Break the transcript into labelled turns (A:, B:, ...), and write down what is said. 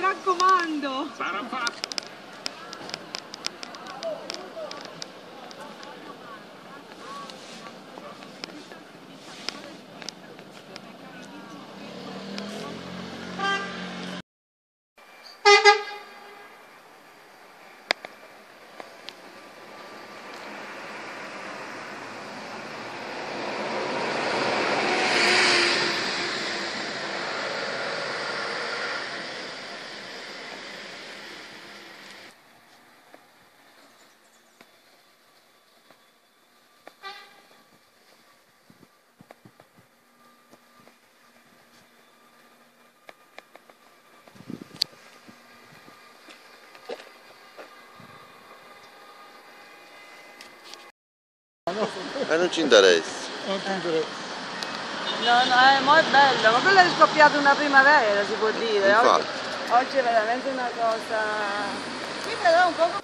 A: raccomando!
B: Sarà fatto!
C: Non ci interessa.
D: Non ti interessa.
A: No, mo è bello, ma quello è scoppiato una primavera, si può dire.
C: Infatti.
A: Oggi è veramente una cosa... Qui però è un poco